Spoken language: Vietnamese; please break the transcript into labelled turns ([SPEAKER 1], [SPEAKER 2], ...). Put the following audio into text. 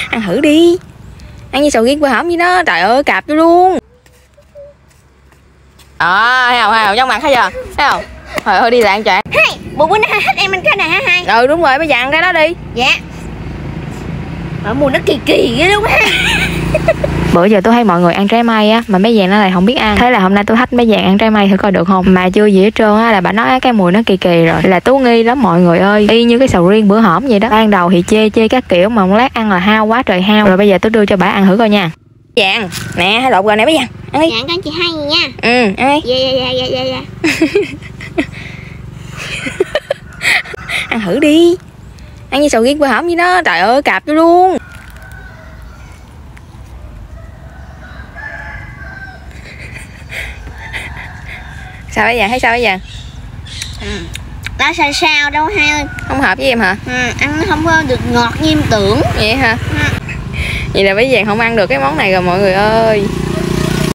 [SPEAKER 1] Ăn thử đi. Ăn như sầu riêng quê hổm vậy đó. Trời ơi cạp vô luôn. Thấy không? Trong mặt thấy chưa? Thấy không? Trời ơi đi lại ăn choạng.
[SPEAKER 2] Hai, bộ bữa nay hết em ăn cái này hả hai?
[SPEAKER 1] Ừ đúng rồi, bây giờ ăn cái đó đi.
[SPEAKER 2] Dạ. Ở mùa nó kỳ kỳ ghê luôn ha.
[SPEAKER 1] Bữa giờ tôi thấy mọi người ăn trái mây á, mà mấy vàng nó lại không biết ăn. Thế là hôm nay tôi thách mấy vàng ăn trái mây thử coi được không. Mà chưa gì hết trơn á là bà nói cái mùi nó kỳ kỳ rồi. Là tú nghi lắm mọi người ơi. Y như cái sầu riêng bữa hổm vậy đó. Ban đầu thì chê các kiểu mà một lát ăn là hao quá trời hao. Rồi bây giờ tôi đưa cho bà ăn thử coi nha. Vàng, nè hai lộn rồi nè mấy vàng. Ăn đi.
[SPEAKER 2] Dạ con chị hai nha.
[SPEAKER 1] Ừ, ăn đi.
[SPEAKER 2] Dạ.
[SPEAKER 1] Ăn thử đi. Ăn như sầu riêng quê hổm vậy đó. Trời ơi cạp vô luôn. Sao bây giờ? Thấy sao bây giờ?
[SPEAKER 2] Nó sao đâu hai ơi.
[SPEAKER 1] Không hợp với em hả?
[SPEAKER 2] Ăn nó không có được ngọt như em tưởng.
[SPEAKER 1] Vậy hả? Vậy là bây giờ không ăn được cái món này rồi mọi người ơi.